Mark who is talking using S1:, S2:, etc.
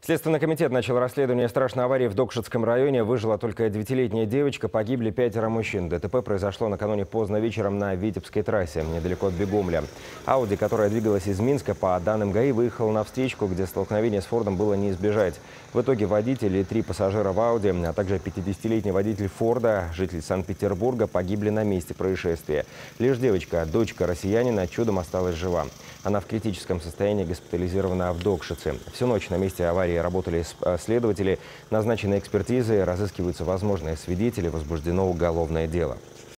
S1: Следственный комитет начал расследование страшной аварии в Докшетском районе. Выжила только 9-летняя девочка, погибли 5 мужчин. ДТП произошло накануне поздно вечером на Витебской трассе, недалеко от Бегомля. Ауди, которая двигалась из Минска, по данным ГАИ, выехала на встречку, где столкновение с Фордом было не избежать. В итоге водитель и 3 пассажира в Ауди, а также 50-летний водитель Форда, житель Санкт-Петербурга, погибли на месте происшествия. Лишь девочка, дочка россиянина, чудом осталась жива. Она в критическом состоянии госпитализирована в Докшице. Всю ночь на месте аварии работали следователи, назначены экспертизы, разыскиваются возможные свидетели, возбуждено уголовное дело.